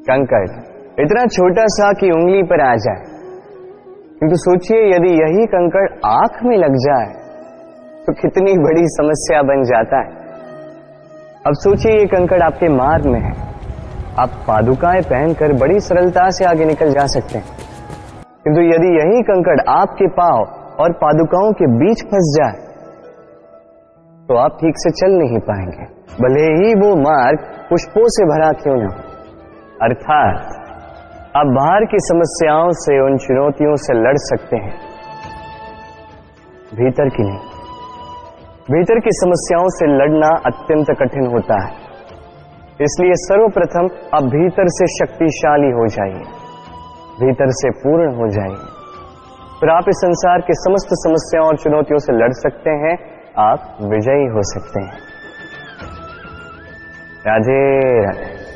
कंकड़ इतना छोटा सा कि उंगली पर आ जाए, किंतु सोचिए यदि यही कंकड़ आंख में लग जाए तो कितनी बड़ी समस्या बन जाता है। अब सोचिए ये कंकड़ आपके मार्ग में है, आप पादुकाएं पहनकर बड़ी सरलता से आगे निकल जा सकते हैं, किंतु यदि यही कंकड़ आपके पांव और पादुकाओं के बीच फंस जाए तो आप ठीक से चल नहीं पाएंगे, भले ही वो मार्ग पुष्पों से भरा क्यों न हो। अर्थात आप बाहर की समस्याओं से, उन चुनौतियों से लड़ सकते हैं, भीतर की नहीं। भीतर की समस्याओं से लड़ना अत्यंत कठिन होता है। इसलिए सर्वप्रथम आप भीतर से शक्तिशाली हो जाइए, भीतर से पूर्ण हो जाइए, फिर आप इस संसार के समस्त समस्याओं और चुनौतियों से लड़ सकते हैं, आप विजयी हो सकते हैं। राधे राधे।